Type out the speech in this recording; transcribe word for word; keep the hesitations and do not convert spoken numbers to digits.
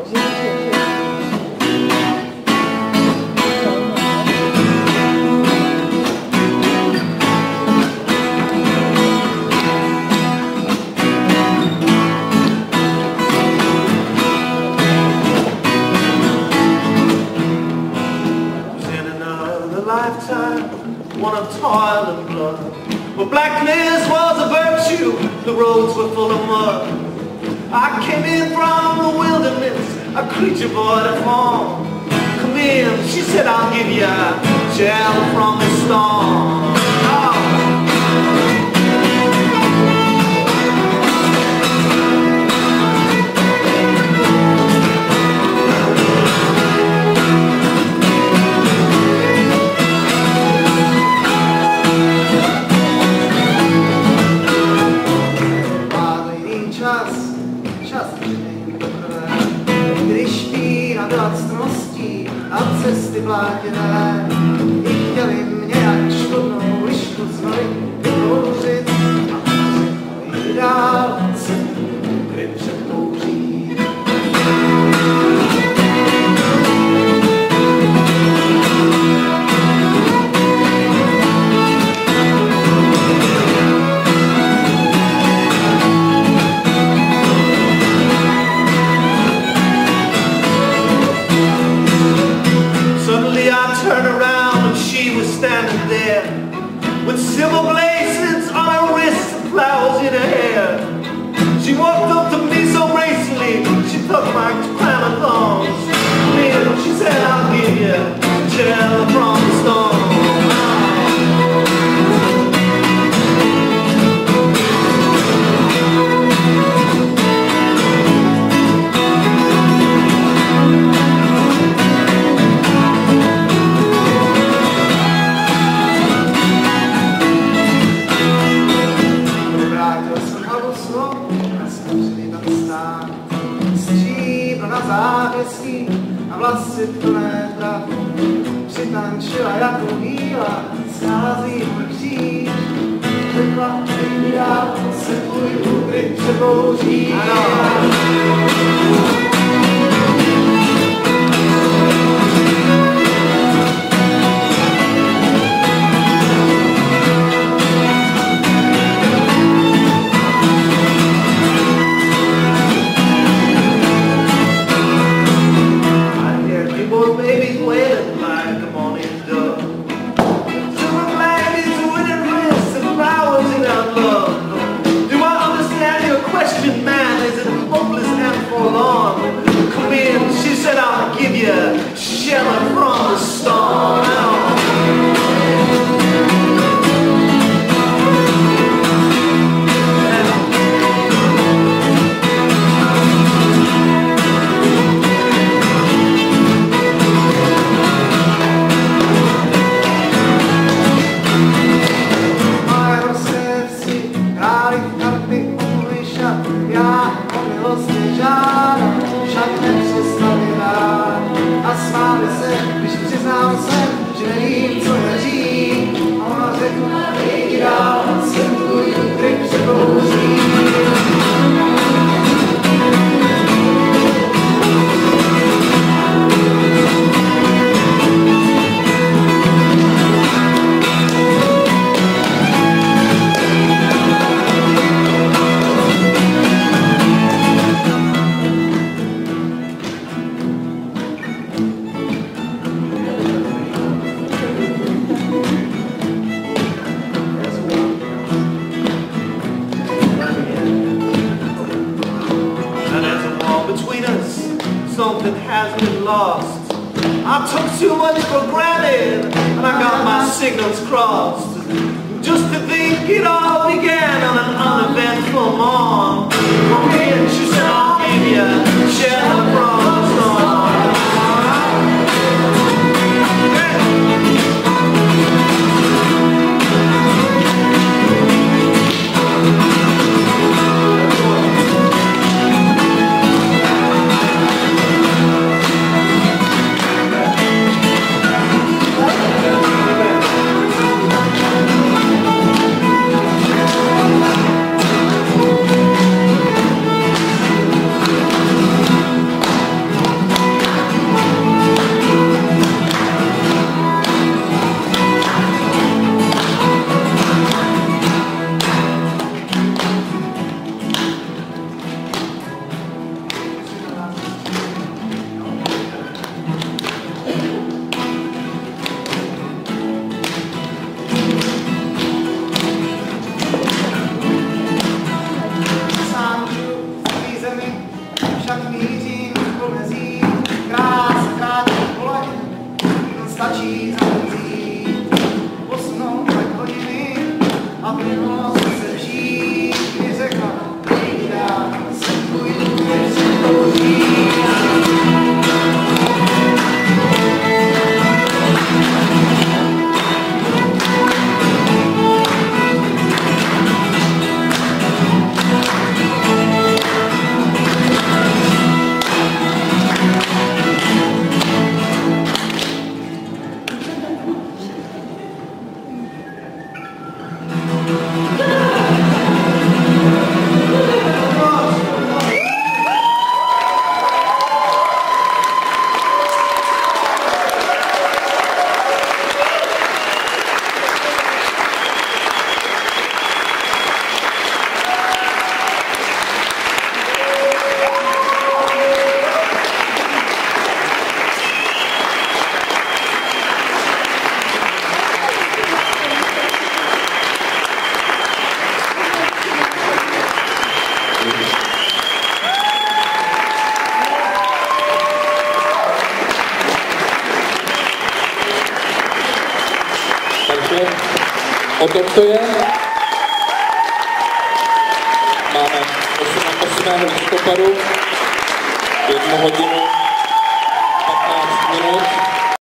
One of toil and blood, but blackness was a virtue. The roads were full of mud. I came in from the wilderness, a creature void of form. Come in, she said, I'll give you shelter from the storm. Oh. A cesty blátěné i chtěli mě jak škodnou lišku zvali vykouřit a řekli dál se kdy před kouří. With silver blazons on her wrists and flowers in her hair. She walked up to me so gracefully, she took my crown of thorns. And she said, I'll give you shelter from the storm. A vlasy plné prachu přitančila jako víla, sází můj kříž. Řekla, nejdi dál, se tvůj úkryt přebouří. Shelter from the storm. Moje srdci hrály v karty umluví šat, já o milostně žádám, však nepřestali hrát. A smáli se, když přiznal jsem, že nevím, co neří. A ona řekla, nejdi dál, jsem tvůj úkryt přebouří. Something has been lost. I took too much for granted, and I got my signals crossed. Just to think it all began on an uneventful morn. Come in, she said, I'll give you shelter from the storm. mělo se žít, mi řekla, já se půjdu, než se touží. Takže o tom to je. Máme osmého listopadu, jednu hodinu.